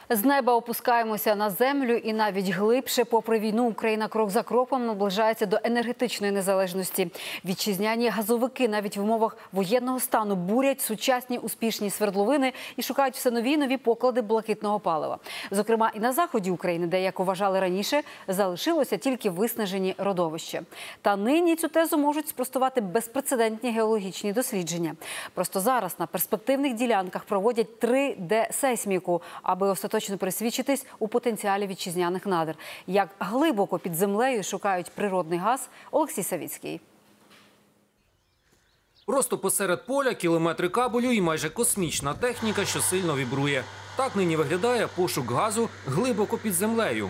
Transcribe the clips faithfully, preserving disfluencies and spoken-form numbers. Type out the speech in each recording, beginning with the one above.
З неба опускаємося на землю і навіть глибше. Попри війну, Україна крок за кроком наближається до енергетичної незалежності. Вітчизняні газовики навіть в умовах воєнного стану бурять сучасні успішні свердловини і шукають все нові і нові поклади блакитного палива. Зокрема, і на заході України, де, як вважали раніше, залишилося тільки виснажені родовища. Та нині цю тезу можуть спростувати безпрецедентні геологічні дослідження. Просто зараз на перспективних ділянках проводять три де-сейсміку, аби остаточно точно пересвідчитись у потенціалі вітчизняних надр. Як глибоко під землею шукають природний газ, Олексій Савіцький. Просто посеред поля кілометри кабелю і майже космічна техніка, що сильно вібрує. Так нині виглядає пошук газу глибоко під землею.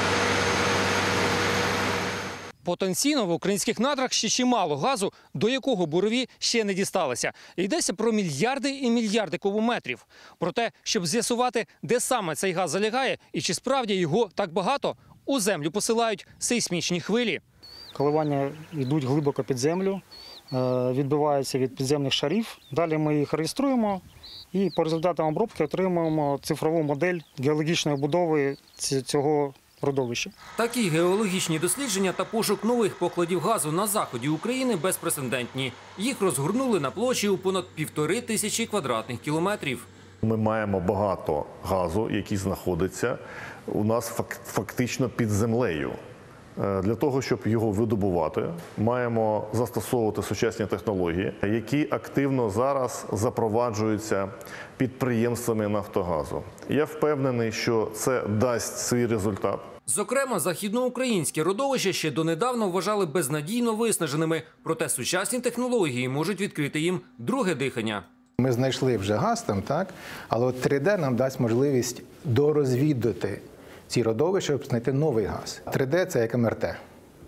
Потенційно в українських надрах ще чимало газу, до якого бурові ще не дісталися. Йдеться про мільярди і мільярди кубометрів. Проте, щоб з'ясувати, де саме цей газ залягає і чи справді його так багато, у землю посилають сейсмічні хвилі. Коливання йдуть глибоко під землю, відбиваються від підземних шарів. Далі ми їх реєструємо і по результатам обробки отримуємо цифрову модель геологічної будови цього родовища. Такі геологічні дослідження та пошук нових покладів газу на заході України безпрецедентні. Їх розгорнули на площі у понад півтори тисячі квадратних кілометрів. Ми маємо багато газу, який знаходиться у нас фактично під землею. Для того, щоб його видобувати, маємо застосовувати сучасні технології, які активно зараз запроваджуються підприємствами «Нафтогазу». Я впевнений, що це дасть свій результат. Зокрема, західноукраїнські родовища ще донедавна вважали безнадійно виснаженими. Проте сучасні технології можуть відкрити їм друге дихання. Ми знайшли вже газ там, так? Але от три де нам дасть можливість дорозвідати ці родовища, щоб знайти новий газ. три де – це як ем ер те.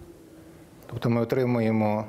Тобто ми отримуємо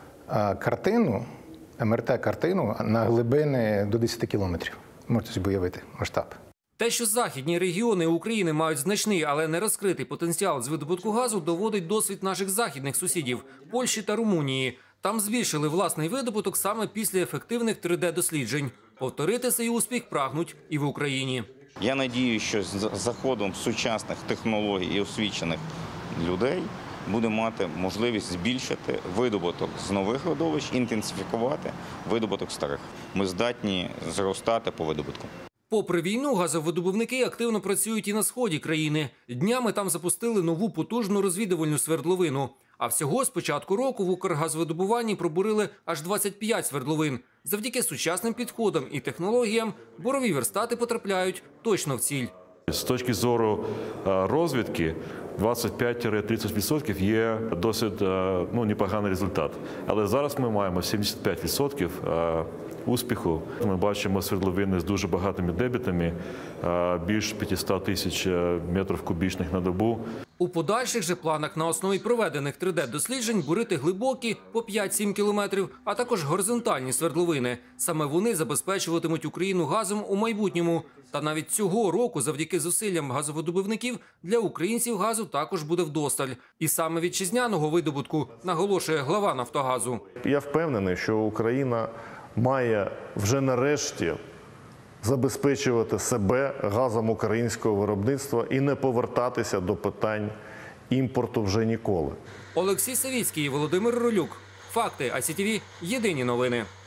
картину, ем ер те-картину на глибини до десяти кілометрів. Можете собі уявити масштаб. Те, що західні регіони України мають значний, але не розкритий потенціал з видобутку газу, доводить досвід наших західних сусідів – Польщі та Румунії. Там збільшили власний видобуток саме після ефективних три де-досліджень. Повторити цей успіх прагнуть і в Україні. Я сподіваюся, що з заходом сучасних технологій і освічених людей буде мати можливість збільшити видобуток з нових родовищ, інтенсифікувати видобуток старих. Ми здатні зростати по видобутку. Попри війну, газовидобувники активно працюють і на сході країни. Днями там запустили нову потужну розвідувальну свердловину. А всього з початку року в Укргазвидобуванні пробурили аж двадцять п'ять свердловин. Завдяки сучасним підходам і технологіям бурові верстати потрапляють точно в ціль. З точки зору розвідки двадцять п'ять - тридцять відсотків є досить ну, непоганий результат. Але зараз ми маємо сімдесят п'ять відсотків успіху. Ми бачимо свердловини з дуже багатими дебітами, більш п'ятсот тисяч метрів кубічних на добу. У подальших же планах на основі проведених три де-досліджень бурити глибокі по п'ять-сім кілометрів, а також горизонтальні свердловини. Саме вони забезпечуватимуть Україну газом у майбутньому. Та навіть цього року, завдяки зусиллям газовидобувників, для українців газу також буде вдосталь. І саме вітчизняного видобутку, наголошує глава «Нафтогазу». Я впевнений, що Україна має вже нарешті забезпечувати себе газом українського виробництва і не повертатися до питань імпорту вже ніколи. Олексій Савіцький, Володимир Ролюк. Факти. ай сі ті ві. Єдині новини.